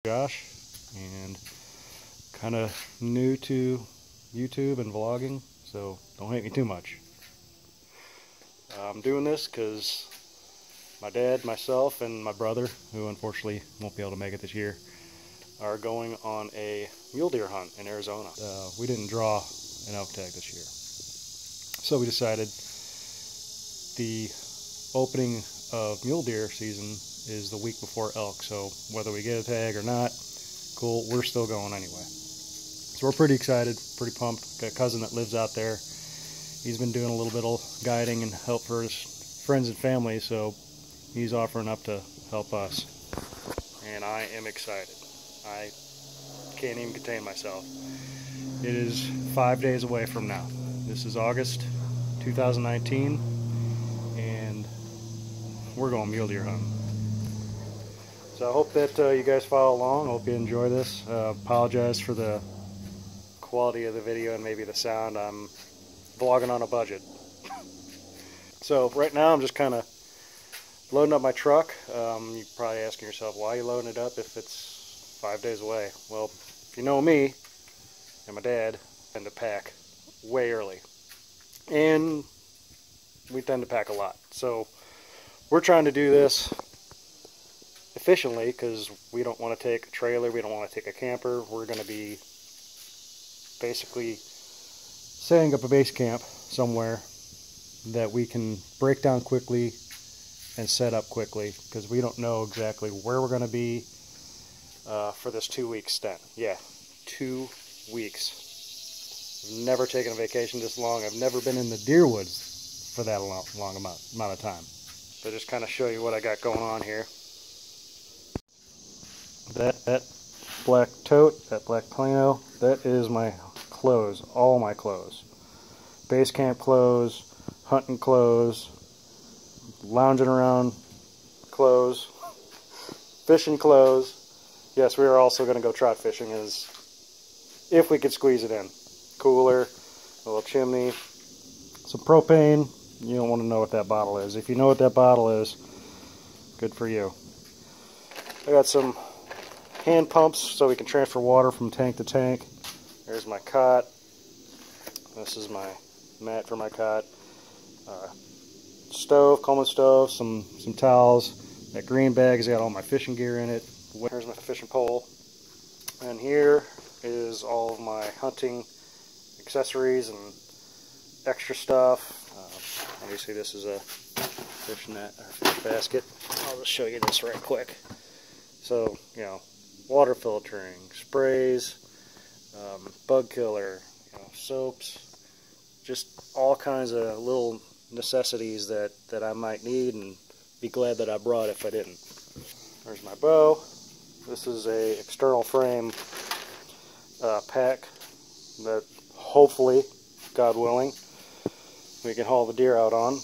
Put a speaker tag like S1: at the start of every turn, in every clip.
S1: Josh, and kind of new to YouTube and vlogging, so don't hate me too much. I'm doing this because my dad, myself, and my brother, who unfortunately won't be able to make it this year, are going on a mule deer hunt in Arizona. We didn't draw an elk tag this year, so we decided the opening of mule deer season is the week before elk, so whether we get a tag or not, cool, we're still going anyway. So we're pretty excited, pretty pumped. Got a cousin that lives out there. He's been doing a little bit of guiding and help for his friends and family, so he's offering up to help us. And I am excited. I can't even contain myself. It is 5 days away from now. This is August 2019, and we're going mule deer hunting. So I hope that you guys follow along. I hope you enjoy this. Apologize for the quality of the video and maybe the sound. I'm vlogging on a budget. So right now I'm just kind of loading up my truck. You're probably asking yourself, why are you loading it up if it's 5 days away? Well, if you know me and my dad, I tend to pack way early. And we tend to pack a lot. So we're trying to do this efficiently because we don't want to take a trailer, we don't want to take a camper. We're going to be basically setting up a base camp somewhere that we can break down quickly and set up quickly, because we don't know exactly where we're going to be for this 2-week stint. Yeah, 2 weeks. I've never taken a vacation this long. I've never been in the deer woods for that long amount of time. So just kind of show you what I got going on here. That black tote, that black Plano, that is my clothes, all my clothes. Base camp clothes, hunting clothes, lounging around clothes, fishing clothes. Yes, we are also going to go trout fishing if we could squeeze it in. Cooler, a little chimney, some propane. You don't want to know what that bottle is. If you know what that bottle is, good for you. I got some hand pumps so we can transfer water from tank to tank. There's my cot. This is my mat for my cot. Stove, Coleman stove, some towels. That green bag has got all my fishing gear in it. Here's my fishing pole. And here is all of my hunting accessories and extra stuff. Obviously this is a fish net or fish basket. I'll just show you this right quick. So, you know, water filtering, sprays, bug killer, soaps, just all kinds of little necessities that I might need and be glad that I brought if I didn't. There's my bow. This is a external frame pack that hopefully, God willing, we can haul the deer out on.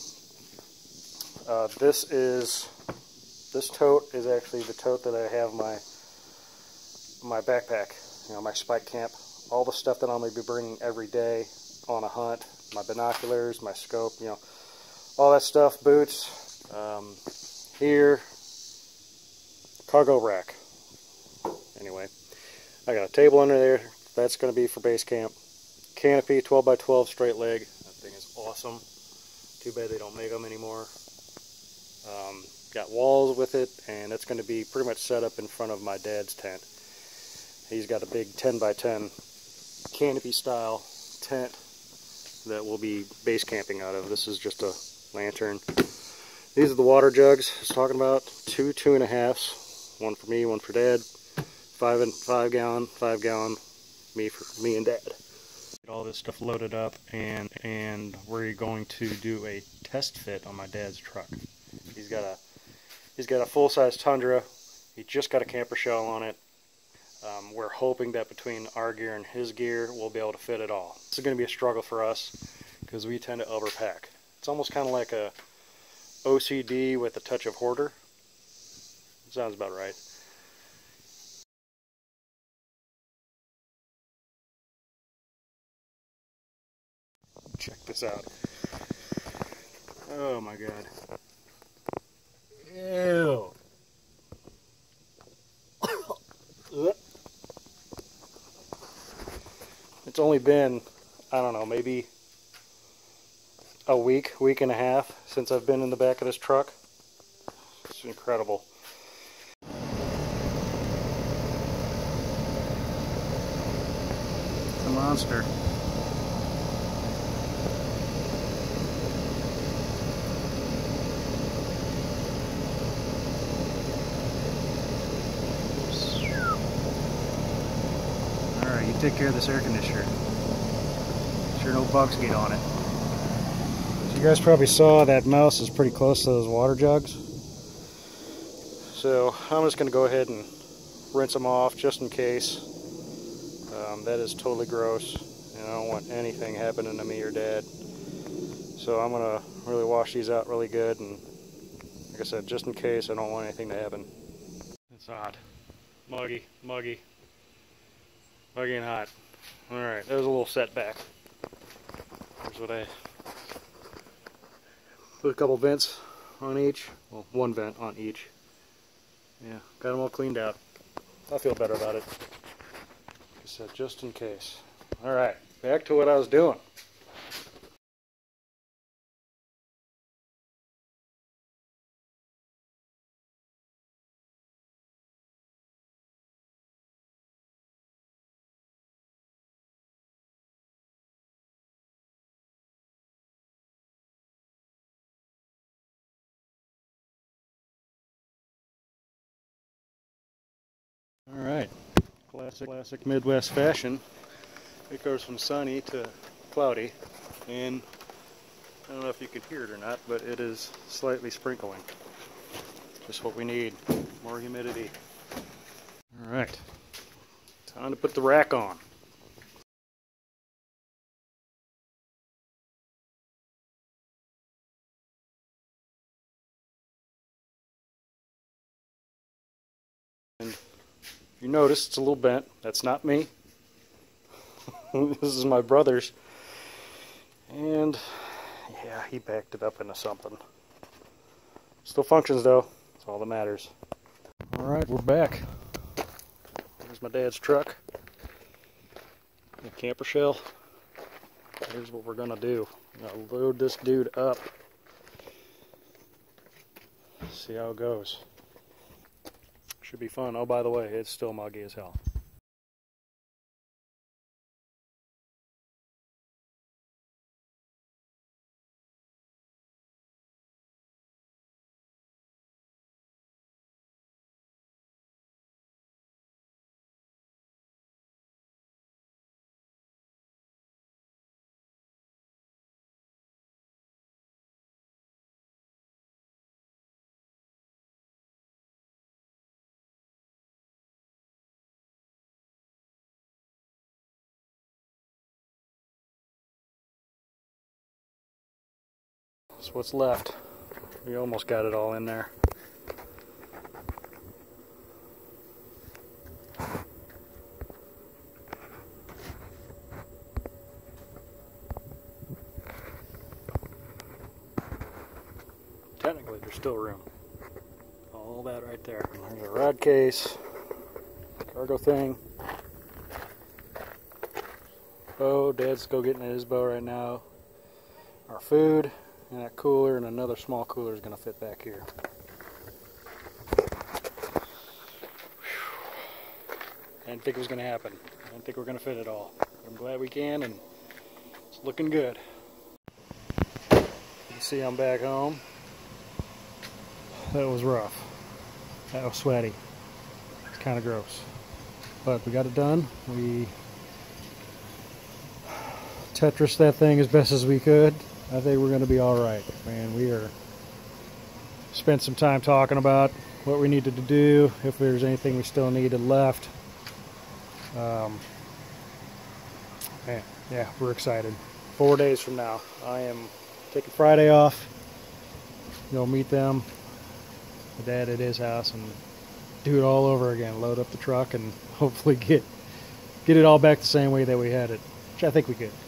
S1: This tote is actually the tote that I have my backpack, my spike camp, all the stuff that I'm going to be bringing every day on a hunt, my binoculars, my scope, all that stuff, boots. Here, cargo rack. Anyway, I got a table under there. That's going to be for base camp. Canopy, 12x12 straight leg. That thing is awesome. Too bad they don't make them anymore. Got walls with it, and it's going to be pretty much set up in front of my dad's tent. He's got a big 10x10 canopy style tent that we'll be base camping out of. This is just a lantern. These are the water jugs I was talking about. 2 2.5s. One for me, one for Dad. 5 gallon, me and Dad. Get all this stuff loaded up, and we're going to do a test fit on my dad's truck. He's got a full-size Tundra. He just got a camper shell on it. We're hoping that between our gear and his gear, we'll be able to fit it all. This is going to be a struggle for us because we tend to overpack. It's almost kind of like a OCD with a touch of hoarder. Sounds about right. Check this out. Oh my God. Ew. It's only been, I don't know, maybe a week and a half since I've been in the back of this truck. It's incredible. It's a monster. Alright, you take care of this air conditioner. Sure no bugs get on it. So you guys probably saw that mouse is pretty close to those water jugs. So I'm just going to go ahead and rinse them off just in case. That is totally gross, and I don't want anything happening to me or Dad. So I'm going to really wash these out really good, and like I said, just in case, I don't want anything to happen. It's hot. Muggy and hot. Alright, there's a little setback. Here's what I put a couple vents on each. Well, one vent on each. Yeah, got them all cleaned out. I feel better about it. Like I said, just in case. Alright, back to what I was doing. Alright, classic Midwest fashion. It goes from sunny to cloudy, and I don't know if you can hear it or not, but it is slightly sprinkling. Just what we need, more humidity. Alright, time to put the rack on. And you notice it's a little bent. That's not me. This is my brother's. And yeah, he backed it up into something. Still functions though. That's all that matters. Alright, we're back. There's my dad's truck. The camper shell. Here's what we're gonna do. I'm gonna load this dude up. See how it goes. Should be fun. Oh, by the way, it's still muggy as hell. That's what's left. We almost got it all in there. Technically, there's still room. All that right there. There's a rod case, cargo thing. Bow. Dad's go getting his bow right now. Our food. And that cooler and another small cooler is going to fit back here. I didn't think it was going to happen. I didn't think we were going to fit it all. But I'm glad we can, and it's looking good. You can see I'm back home. That was rough. That was sweaty. It's kind of gross. But we got it done. We Tetrised that thing as best as we could. I think we're going to be alright. Man, we spent some time talking about what we needed to do, if there's anything we still needed left. Man, yeah, we're excited. 4 days from now, I am taking Friday off. Go meet them, my dad at his house, and do it all over again. Load up the truck and hopefully get it all back the same way that we had it, which I think we could.